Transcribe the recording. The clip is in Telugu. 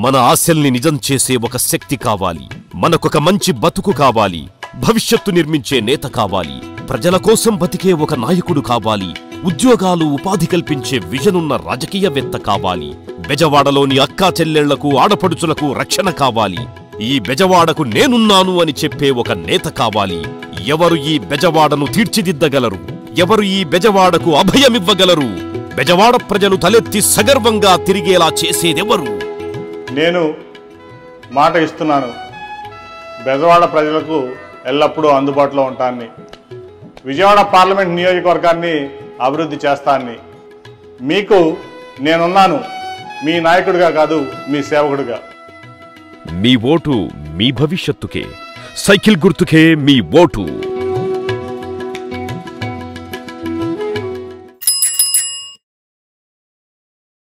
మన ఆశల్ని నిజం చేసే ఒక శక్తి కావాలి. మనకొక మంచి బతుకు కావాలి. భవిష్యత్తు నిర్మించే నేత కావాలి. ప్రజల కోసం బతికే ఒక నాయకుడు కావాలి. ఉద్యోగాలు, ఉపాధి కల్పించే విజనున్న రాజకీయవేత్త కావాలి. బెజవాడలోని అక్కా చెల్లెళ్లకు, ఆడపడుచులకు రక్షణ కావాలి. ఈ బెజవాడకు నేనున్నాను అని చెప్పే ఒక నేత కావాలి. ఎవరు ఈ బెజవాడను తీర్చిదిద్దగలరు? ఎవరు ఈ బెజవాడకు అభయమివ్వగలరు? బెజవాడ ప్రజలు తలెత్తి సగర్వంగా తిరిగేలా చేసేదెవరు? నేను మాట ఇస్తున్నాను, బెజవాడ ప్రజలకు ఎల్లప్పుడూ అందుబాటులో ఉంటానని, విజయవాడ పార్లమెంట్ నియోజకవర్గాన్ని అభివృద్ధి చేస్తానని. మీకు నేనున్నాను, మీ నాయకుడిగా కాదు, మీ సేవకుడిగా. మీ ఓటు మీ భవిష్యత్తుకే. సైకిల్ గుర్తుకే మీ ఓటు.